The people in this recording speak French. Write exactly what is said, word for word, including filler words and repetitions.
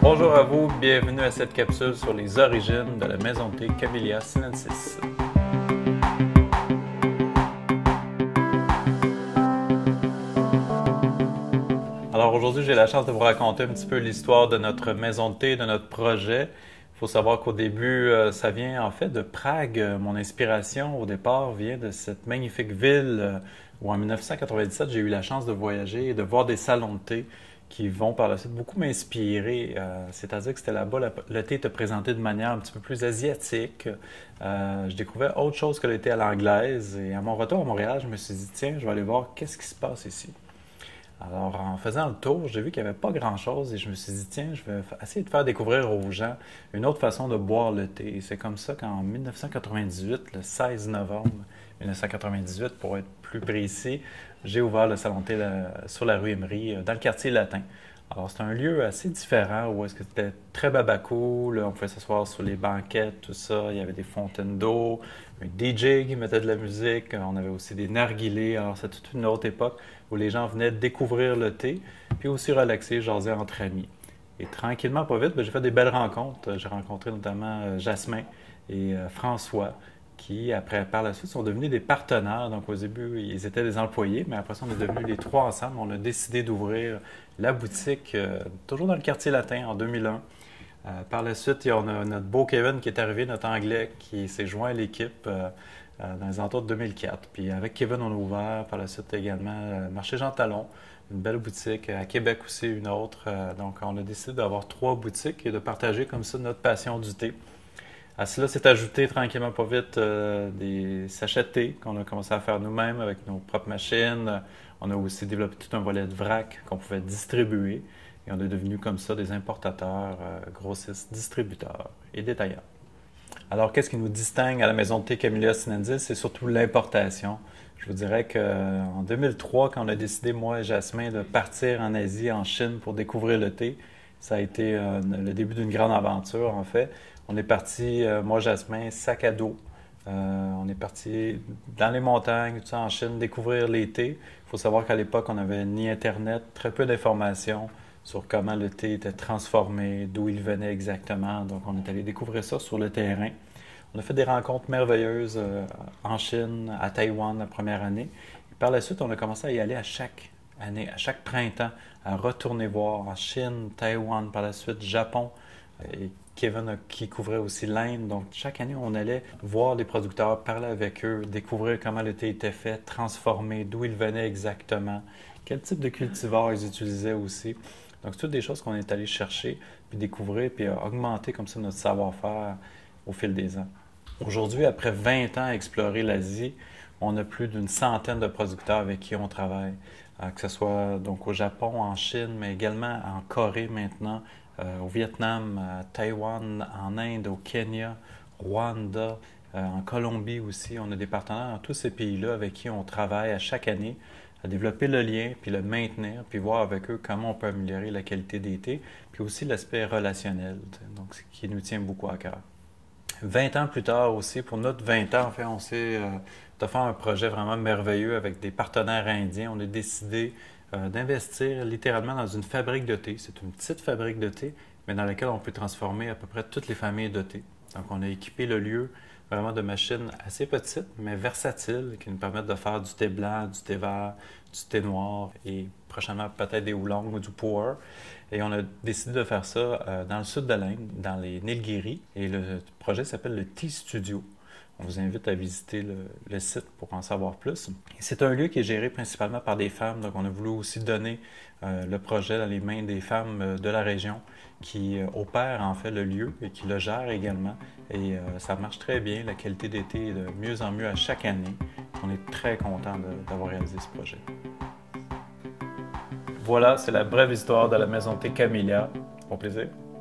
Bonjour à vous, bienvenue à cette capsule sur les origines de la maison de thé Camellia sinensis. Alors aujourd'hui, j'ai la chance de vous raconter un petit peu l'histoire de notre maison de thé, de notre projet. Il faut savoir qu'au début, euh, ça vient en fait de Prague. Mon inspiration au départ vient de cette magnifique ville euh, où en mille neuf cent quatre-vingt-dix-sept, j'ai eu la chance de voyager et de voir des salons de thé qui vont par la suite beaucoup m'inspirer. Euh, C'est-à-dire que c'était là-bas, la- le thé était présenté de manière un petit peu plus asiatique. Euh, je découvrais autre chose que le thé à l'anglaise. Et à mon retour à Montréal, je me suis dit, tiens, je vais aller voir qu'est-ce qui se passe ici. Alors, en faisant le tour, j'ai vu qu'il n'y avait pas grand-chose et je me suis dit, tiens, je vais fa- essayer de faire découvrir aux gens une autre façon de boire le thé. Et c'est comme ça qu'en mille neuf cent quatre-vingt-dix-huit, le seize novembre mille neuf cent quatre-vingt-dix-huit, pour être plus précis, j'ai ouvert le salon de thé là, sur la rue Émery, euh, dans le quartier latin. Alors, c'est un lieu assez différent où est-ce que c'était très babacool, on pouvait s'asseoir sur les banquettes, tout ça. Il y avait des fontaines d'eau, un D J qui mettait de la musique, on avait aussi des narguilés. Alors, c'est toute une autre époque où les gens venaient découvrir le thé, puis aussi relaxer, jaser entre amis. Et tranquillement, pas vite, ben, j'ai fait des belles rencontres. J'ai rencontré notamment euh, Jasmin et euh, François, qui, après, par la suite, sont devenus des partenaires. Donc, au début, ils étaient des employés, mais après ça, on est devenus les trois ensemble. On a décidé d'ouvrir la boutique, euh, toujours dans le quartier latin, en deux mille un. Euh, par la suite, on a notre beau Kevin qui est arrivé, notre Anglais, qui s'est joint à l'équipe euh, euh, dans les alentours de deux mille quatre. Puis avec Kevin, on a ouvert par la suite également euh, Marché Jean Talon, une belle boutique. À Québec aussi, une autre. Euh, donc, on a décidé d'avoir trois boutiques et de partager comme ça notre passion du thé. À cela s'est ajouté tranquillement pas vite euh, des sachets de thé qu'on a commencé à faire nous-mêmes avec nos propres machines. On a aussi développé tout un volet de vrac qu'on pouvait distribuer. Et on est devenu comme ça des importateurs, euh, grossistes, distributeurs et détaillants. Alors, qu'est-ce qui nous distingue à la maison de thé Camellia sinensis? C'est surtout l'importation. Je vous dirais qu'en deux mille trois, quand on a décidé, moi et Jasmin, de partir en Asie, en Chine, pour découvrir le thé, ça a été euh, le début d'une grande aventure, en fait. On est parti, euh, moi, Jasmin, sac à dos. Euh, on est parti dans les montagnes, tout ça, en Chine, découvrir les thés. Il faut savoir qu'à l'époque, on n'avait ni Internet, très peu d'informations sur comment le thé était transformé, d'où il venait exactement. Donc, on est allé découvrir ça sur le terrain. On a fait des rencontres merveilleuses euh, en Chine, à Taïwan la première année. Et par la suite, on a commencé à y aller à chaque année, à chaque printemps, à retourner voir en Chine, Taïwan, par la suite Japon. Et Kevin a- qui couvrait aussi l'Inde. Donc, chaque année, on allait voir les producteurs, parler avec eux, découvrir comment le thé était fait, transformé, d'où il venait exactement, quel type de cultivar ils utilisaient aussi. Donc, c'est toutes des choses qu'on est allé chercher, puis découvrir, puis euh, augmenter comme ça notre savoir-faire au fil des ans. Aujourd'hui, après vingt ans à explorer l'Asie, on a plus d'une centaine de producteurs avec qui on travaille, euh, que ce soit donc au Japon, en Chine, mais également en Corée maintenant, euh, au Vietnam, à Taïwan, en Inde, au Kenya, Rwanda, euh, en Colombie aussi. On a des partenaires dans tous ces pays-là avec qui on travaille à chaque année à développer le lien, puis le maintenir, puis voir avec eux comment on peut améliorer la qualité des thés, puis aussi l'aspect relationnel, donc ce qui nous tient beaucoup à cœur. vingt ans plus tard aussi, pour notre vingt ans, en fait, on s'est euh, offert un projet vraiment merveilleux avec des partenaires indiens. On a décidé euh, d'investir littéralement dans une fabrique de thé. C'est une petite fabrique de thé, mais dans laquelle on peut transformer à peu près toutes les familles de thé. Donc, on a équipé le lieu vraiment de machines assez petites, mais versatiles, qui nous permettent de faire du thé blanc, du thé vert, du thé noir et prochainement peut-être des oolongs ou du pour. Et on a décidé de faire ça euh, dans le sud de l'Inde, dans les Nilgiris. Et le projet s'appelle le Tea Studio. On vous invite à visiter le, le site pour en savoir plus. C'est un lieu qui est géré principalement par des femmes, donc on a voulu aussi donner euh, le projet dans les mains des femmes euh, de la région qui euh, opèrent en fait le lieu et qui le gèrent également. Et euh, ça marche très bien, la qualité d'été est de mieux en mieux à chaque année. On est très content d'avoir réalisé ce projet. Voilà, c'est la brève histoire de la maison de thé Camellia. Au plaisir.